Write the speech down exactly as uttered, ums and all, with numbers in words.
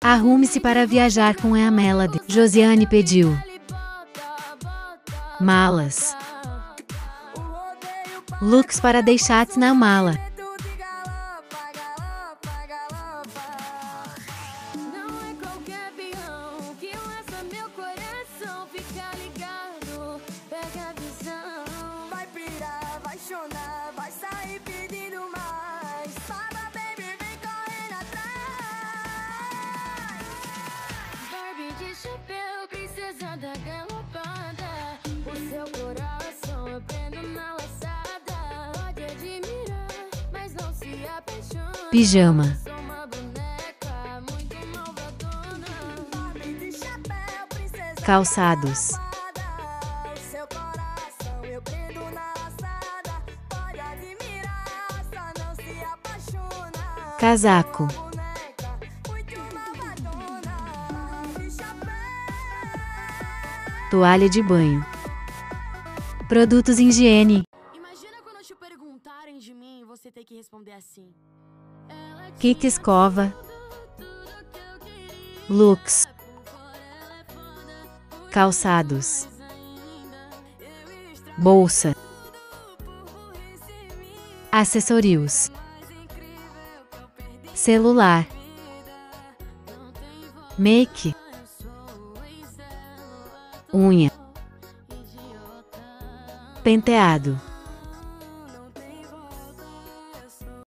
Arrume-se para viajar com a Melody. Josiane pediu malas. Looks para deixar na mala. Vai pirar, vai chorar, vai sair pedindo mais. Fala, baby, vem correndo atrás. Barbie de chapéu, princesa da galopada. O seu coração eu prendo na laçada. Pode admirar, mas não se apaixona. Pijama. Sou uma boneca muito malvadona. Barbie de chapéu, princesa Calçados. Casaco. Toalha de banho. Produtos em higiene. Imagina quando te perguntarem de mim e você ter que responder assim. Kit escova. Looks. Calçados. Bolsa. Acessórios. Celular. Make. Unha. Penteado.